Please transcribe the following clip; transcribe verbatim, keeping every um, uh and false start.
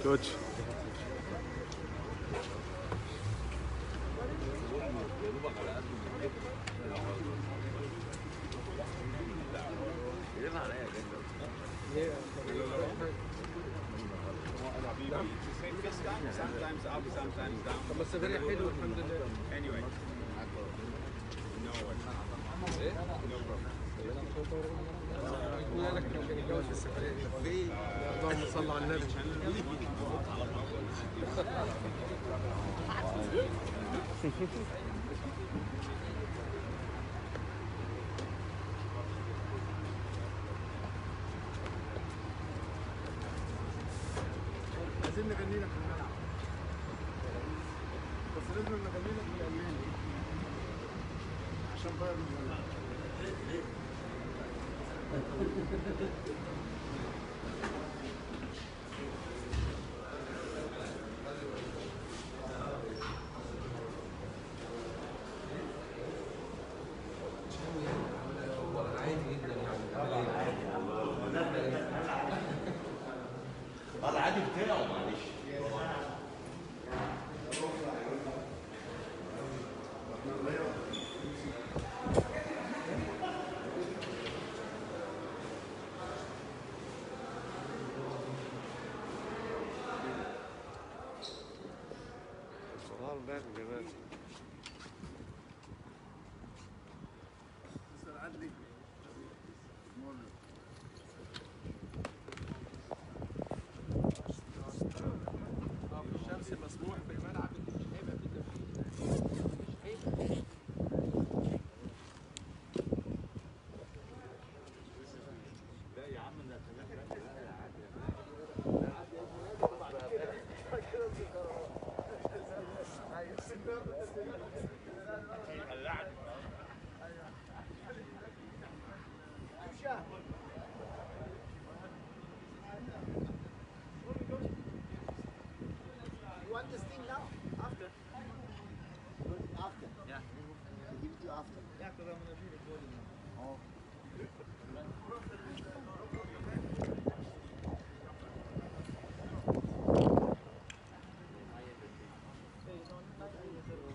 توتش. Sometimes up, sometimes down. بس فريق حلو الحمد لله. Anyway. No worries. No problem. قلنا لك لو كان يتجوز في السفرية دي. اللهم صل على النبي. عايزين نغني لك في الملعب. بس لازم نغني لك بالألماني. عشان بايرن ميونخ. هذا عادي بتاعه معلش. صغار باك جمال. مستر عدلي. الشمس مسموح في الملعب اللي مش هيبقى في التمرين. مش هيبقى. لا يا عم ده You want this thing now? After? After? Yeah. I'll give it to you after. Yeah, because I'm going to be recording now. Oh. Hey, no, not